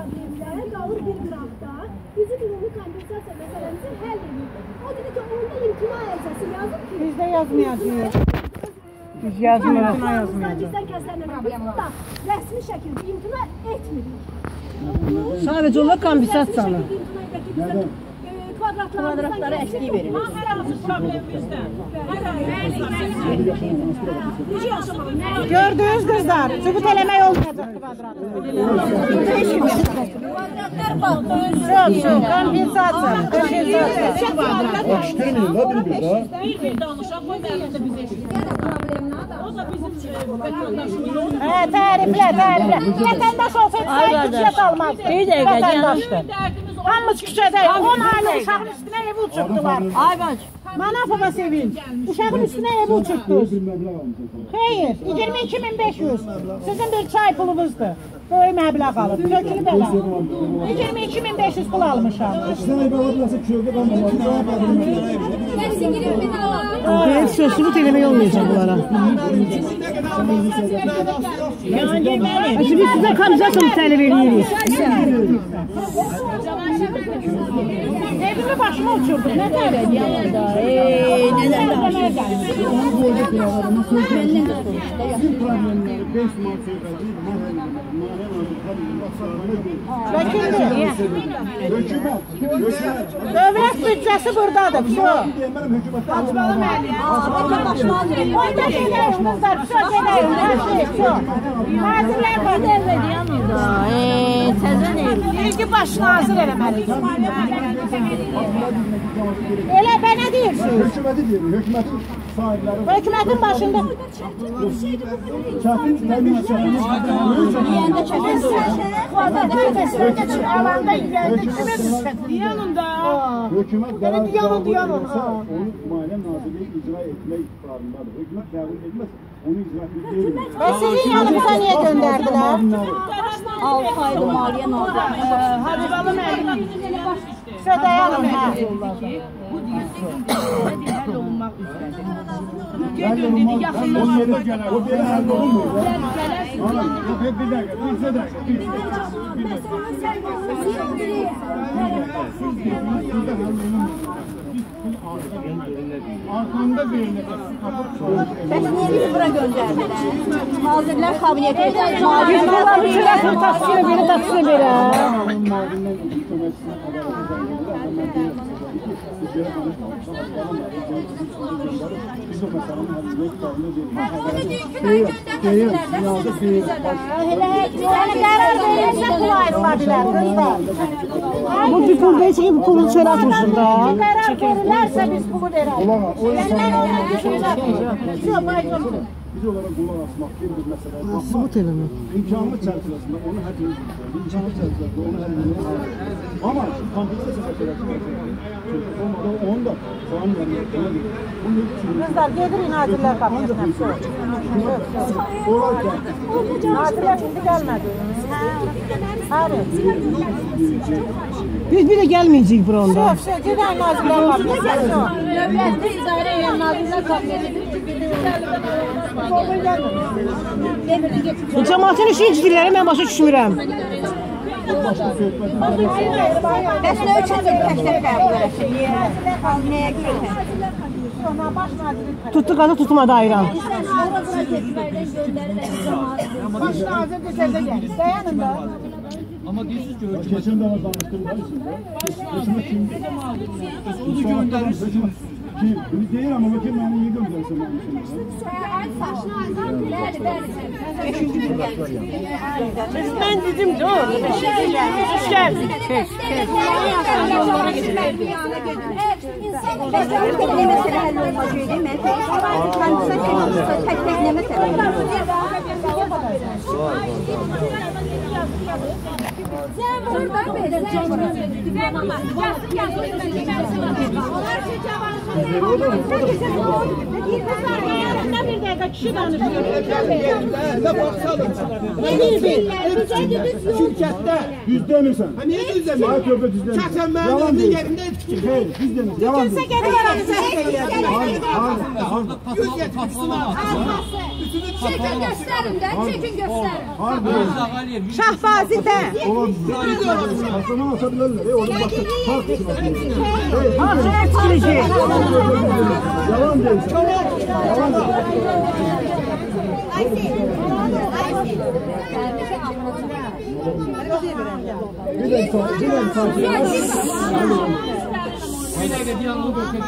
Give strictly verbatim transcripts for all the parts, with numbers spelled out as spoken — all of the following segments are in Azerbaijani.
problemlər qalır bir qıraqda. Bizim ümumi kompensasiya məsələmizi həll edir. O dedi ki, onda imtina əcəsi yazıb ki... Bizdə yazmayacaq. Biz yazmıyoruz. İmtina yazmayacaq. Bizdən kəslərlə da rəsmi şəkildə imtina etmirik. Sadəcə onlar kompensasiyalı. Kvadratlara əşlik verir. Hər hansı problem bizdən. Gördünüz qızlar, sübut eləmək olmayacaq kvadratı. Kvadratlar baxdı. Çox, çox, kompensasiya. Eşitdirmeyin la bir-bir da. Bir-bir danışaq, qoy məlində biz eşitdik. O da bizim vətəndaşımız. Hə, təriflə, təriflə. Vətəndaş olsaydı, sayı küçət almazdı. Bir dəqiqə, vətəndaşdır. Hamımız küçədəyik. on ayda uşağın üstünə evi uçurtdular. Ay bac. Manafova sevinç. Uşağın üstünə evi uçurtdunuz. Xeyr, iyirmi iki min beş yüz. Sizin bir çay pulunuzdur. Böyük məbləğ alıb. Köklü bələ. iyirmi iki min beş yüz pul almışam. Deyip sözsübut eləmək olmayacaq bunlara. Biz sizə kompensasiya tələb edirik. Evimi başıma uçurdum. Nə tələb Yanında. Eee, nələr danışır? Vəkildir. Dövlət büdcəsi buradadır. Açmalı müəllim. Oyda şeylərimiz var. Çox gedəyim. Hər şey çox. Nazirlər var. Yanında. Eee, təzən ev. İlgi baş nazir eləməlidir. Elə bə nə deyirsiniz? Hökuməti deyir, hökumətin sahibləri. Hökumətin başında. Çətin təminat çətin. Yiyəndə çətin durur. Kvadratı ötəsində çıxır. Alanda yiyəndə kimə düşür? Hökumət Yanında. qərar Yanında, yanında. onu Maliyyə Nazirliyi icra etmək iqtidarındadır. Hökumət qəbul etməz, onu icra etmək deyil. Və sizin yanınıza niyə göndərdilər? altı ayda Maliyyə Nazirliyi. Habibalı müəllim. Södəyalım, hə. Bu deyir, həll olunmaq istədir. Gedin dedi, yaxınlaşın. O belə həll olunmur. Yox, bir dəqiqə, bir dəqiqə. Arxanda veriləcək. Bəs niyə bizi bura göndərdilər? Nazirlər kabineti. Biz bunları telefon taksiyə biri taksiyə verə. Yəni qərar verirsə pul ayrıla bilər, qızlar. Bu bir pul deyil ki, bu pulu çölə atmışsın da. Qərar verirlərsə biz pulu verək. Yəni mən onları düşünəcəm. Çox, bayqım. Biz onlara qulaq asmaq bir-bir məsələ. Sübut eləmək. İmkanlı çərçivəsində onu həll edirik. İmkanlı çərçivəsində onu həll edirik. Amma kompensasiya məsələsi olmadan onu da falan verilir. Qızlar, gedirik Nazirlər Kabinetinə. Nazirlər şimdi gəlmədi. Həri. Biz bir də gəlməyəcəyik bura onda. Çox, çox, gedək Nazirlər Kabinetinə. Dövlətdə idarə edən Nazirlər kabineti. Bu cəmaatın işi incdirləri mən başa düşmürəm. Bəs nə üçün bir təklif qəbul etsin? Nəyə görə? Tutdu qadı tutmadı ayran. Baş nazir desədə gəl. Dayanın da. Amma deyirsiniz ki, Keçən dəfə danışdırdılar içində. Hökumət kimdir? O da göndərmişsiniz. Kim? Bunu deyir amma bakayım məni niyə göndərsin? Mən dedim dur. Hoş gəldin. Keş, keş. Ne mesele həll olmacaq demək? Kompensasiya tək-tək nə məsələ? Sen burada böyle canım. Ben ama yazın yazın. Onlar şu Yanında bir dəqiqə kişi danışıyor. nə baxsalım. Şirkətdə düz demirsən. Niyə düz demirsən? Ay tövbə düz demirsən. Şəxsən mənim evimin yerində ev tikir. Xeyr, düz demirsən. Yalan Kimsə deyir. gedib aranı səhv edir. Yüz getirsin. Çekin gösterin de, çekin gösterin. Harbi. Şahbazide. Ola Aslında açabilirler. E, onun başka fark için açabilirler. Nasıl etkileyecek? Yalan değil. Yalan değil. Bir de son, bir de son. Bir de diyalog götürdüm.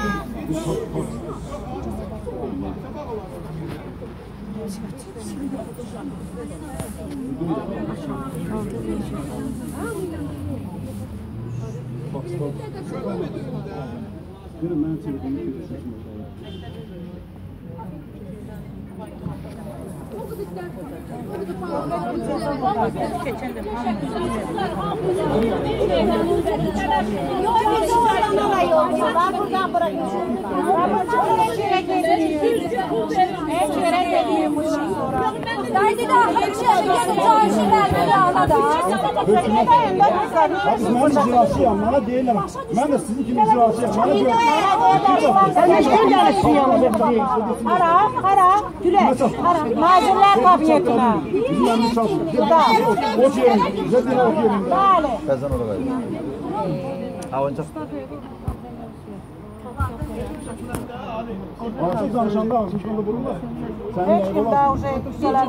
Görün ben telefonu görüşürüz. Buradan bırakıyorsun. Daydı da hemşire gelin çarşı vermedi ana da. Abi ben icraçıyım, bana değil ama. Ben de sizin gibi icraçıyım, bana diyor. Sen neşten gelirsin yanımda bizi? Ara, ara, güle. Ara, mazurlar kabinetine. Bizim yanımız çalışıyor. O yerin, zaten o yerin. Bəli. Kazan oraya. Ha oyuncak. Ağzı danışanda ağzı şunda vururlar. Sen Heç kim daha uzay küçələrdə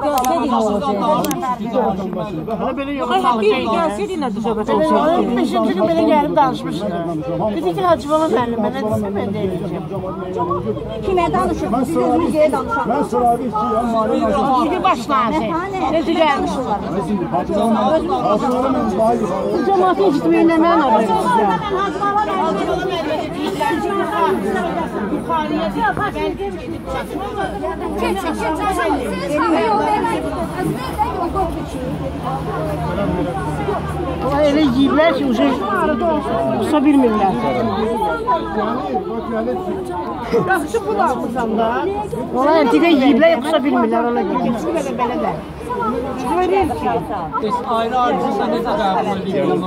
Hala belə yox. Ay, bir gəlsəydi nə söhbət olacaq? beşinci gün belə gəlib danışmışlar. Dedi ki, Hacıbala müəllim, mən desə mən deyəcəm. Kimə danışır? Ben sıravi işçiyim, ben sıravi işçiyim, mali nazım. İndi başlandı. Necə gəlmişlər? Ağzılara mən vay. Bu cəmaatı icitməyinlə mən arayım sizə. Yuxarıya deyil, Çek, çek, çek, çek. Siz kahve yol vermeyin. o elə yiyiblər ki, uca qısa bilmirlər. Yaxşı pul almışam da. Ola əntiqə yiyiblər, qısa bilmirlər, ola gitsin belə belə də. Görür ki. Ayrı harcıysa ne kadar yapmalıyım?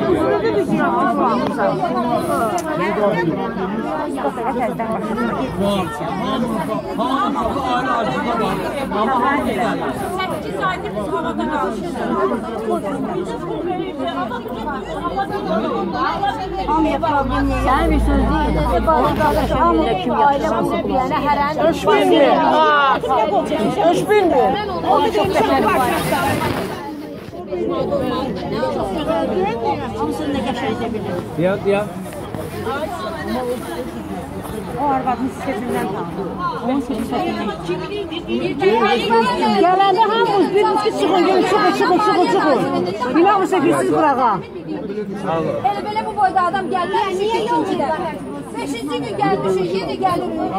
Hamurda ayrı harcıda var. Ama hangiler? sekiz aydır biz havada kalmışız. Hamıya problem yox. Sən bir söz deyil. Hamıya kim yapsın? Yəni hər an Öş bilmir. Öş bilmir. o da çox qəşəng var. Hamısını da qəşəng edə bilir. Ya ya. O arvadın sesindən tanıdı. on sekiz yaşında. Gələndə hamımız birimiz ki, çıxın, gəlin, çıxın, çıxın, çıxın, çıxın. Bilməm, səfirsiz burağa. Elə belə bu boyda adam gəldi. Niyə ikincidə? Beşinci gün gəlmişik, yeni gəlirik.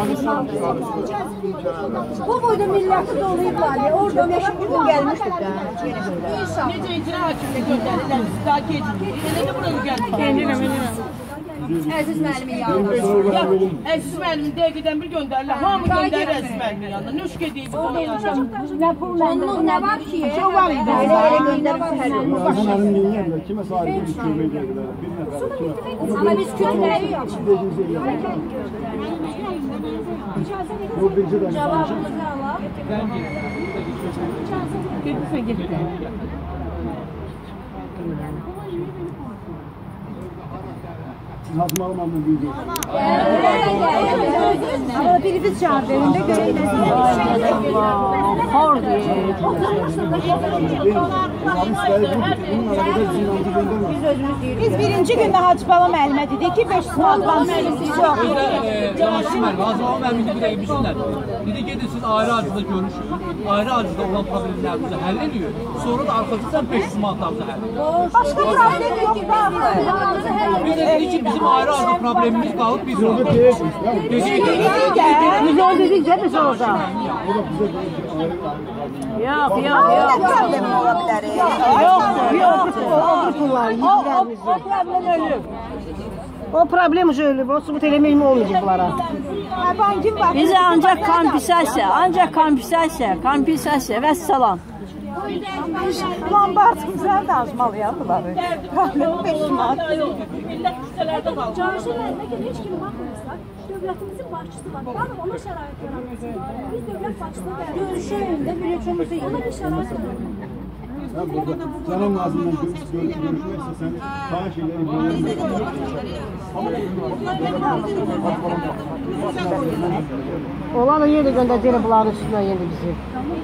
Bu boyda milləti dolayıblar. Orada beşinci gün gəlmişdik də. Necə icra hakimine gönderirler, biz daha gecikdik. Yine de buraya geldik. Kendine Əziz müəllimin yanında. Ya, Əziz müəllimin dəqiqədən bir göndərirlər. Hamı göndərir Əziz müəllimin yanına. Nüşk edeyim onun yanına. Onluq nə var ki? Çox var idi. Elə elə göndərib hər gün. Bunların niye diyor? Kime sahip bir köyme geldiler? Bir nefer, kime? Ama biz kötüləyirik. Bu birinci de Cavabımızı alaq. Nazmalı mamlı büyüdü. Ama birimiz cavab verində görək nə Hor deyir. Biz birinci gündə Hacıbala müəllimə dedik ki, beş manat müəllimimiz yox. Camaşçı müəllim, Hazıbala müəllim bir dəqiqə bilsinlər. Dedi gedin siz ayrı harcıda görüşün. Ayrı harcıda olan problemlərinizi həll ediyor. Sonra da arkasından beş yüz manatlarınızı həll ediyor. Başqa problem yox da. Biz de dedik ki bizim ayrı harcı problemimiz qalıb biz yox. Dedik ki Biz onu dedik də biz orada. Yox, yox, yox. Problem ola bilər. Yoxdur, yoxdur. O pullar, yiyirlərimiz yox. O problem ölüb. O problem ölüb, o subut eləmək olmayacaq bunlara. Bankin var. Bizə ancaq kompensasiya, ancaq kompensasiya, kompensasiya və salam. Lombardımızdan da azmalıyam bunları. Problem beş manat. Millət küçələrdə qaldı. Cavşın müəllimə görə heç kimi baxmırsak, dövlətimizin başçısı var. Bana ona şərait yaratmışsın. Biz dövlət başçısına görüşü önündə bir üçümüzü ona bir şərait yaratmışsın. Ben burada Canan Nazım'la görüş, görüş, görüşmek istesen sağ şeyleri Olan yeri də göndərəcək bunların üstündən yeni bizi.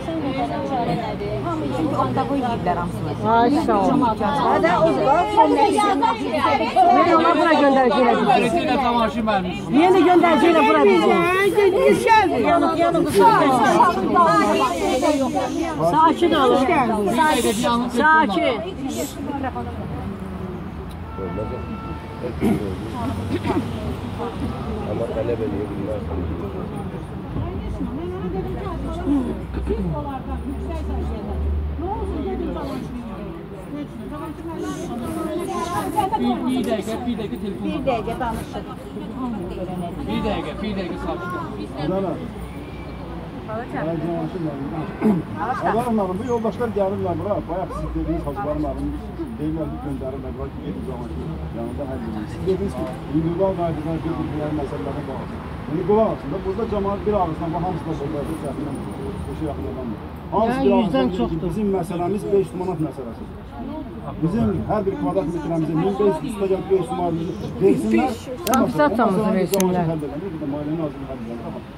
Çünki onda qoyublar hamısını. Ay sağ ol. Hadi o zaman Yeni ona bura göndərəcəklər bizi. Belediye tamaşa vermiş. Yeni göndərəcəklər bura bizi. yanıq yanıq Sakin olun. Sakin. Ama talep ediyor bunlar. Bir, bir dakika, bir dakika telefon. Bir dəqiqə danışın. Bir dakika, bir dakika sakin. Canan. Ben Canan Allah'ım bu yoldaşlar gelirler bura. Bayağı siz dediğiniz hacılarım varım. Deyirler ki gönderirler. Bura ki yedi zaman yanında her gün. Siz dediniz ki individual qaydalar bir bilgiler meselelerine bağlı. Yani qulaq olsun da burada cemaat bir ağızdan və hamısına sohbət edir. Bu şey yaxınlanmır. Hamısı bir ağızdan deyir ki bizim məsələmiz beş manat məsələsidir. Bizim hər bir kvadrat metrəmizə min beş yüz üstə gəlib beş manat versinlər. Kompensasyamızı versinlər. Maliyyənin azını hər bir amma.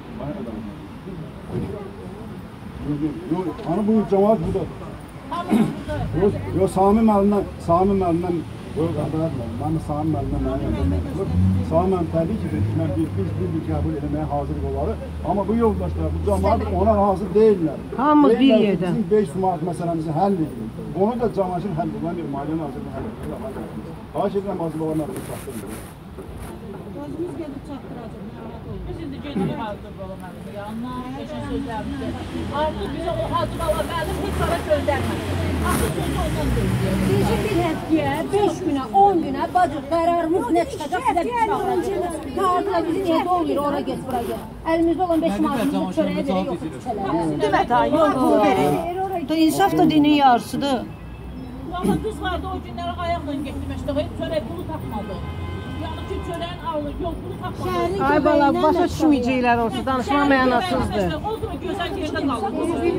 Hani bu cemaat burada. Yok, yok Sami Məlindən, Sami Məlindən Yok, arkadaşlar, ben de Sami Məlindən mənə yazılmışdır. Sami Məlim təbii ki, biz bir, biz bir, bir qəbul etməyə hazır olarıq. Ama bu yoldaşlar, bu cemaat ona hazır değiller. Hamımız bir Deyirlər ki, yerdə. Bizim beş sumat məsələmizi həll edin. Onu da cemaatın həll edilen bir maliyyənin hazırlığı həll edilir. Xahiş edirəm, azı babanın arasını çatdırın. Özümüz gelip çatdıracağız. Biz indi gedirik hazır olamalıyıq. Yanına peşin sözlərimizdə. Artıq bizə o hazır olamalıyıq, heç para göndərmədik. Artıq söz ondan deyil. Bizi bir həddiyə, beş günə, on günə bacıq qərarımız nə çıxacaq sizə bir çağıracaq. Qardılar bizi niyə doğrayır, ora get, bura get. Əlimizdə olan beş manatımızı çörəyə verə yox küçələrə. Demək ha, yol pulu verir. İnsaf da dinin yarısıdır. Valla qız vardı o günləri ayaqla getmişdi, heç çörək pulu tapmadı. Yəni ki, çörəyin alır, yol pulu tapmadı. Ay bala, başa düşməyəcəklər olsa, danışma mənasızdır. O zaman gözəl yerdə qalır.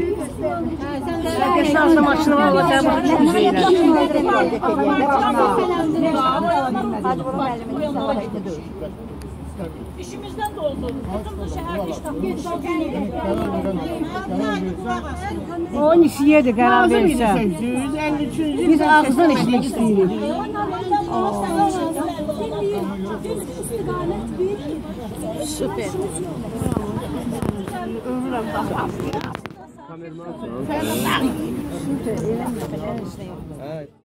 Yaşarsa maşını var, Allah başa düşməyəcəklər. İşimizdən də oldu. Bizim bu şəhərdə iş tapmıyoruz. O nisiyedir qərar verirsə. Biz ağızdan işləmək istəyirik. Süper. Ölürəm baxam. Kamerman. Süper. Eləmə, belə işlə yox.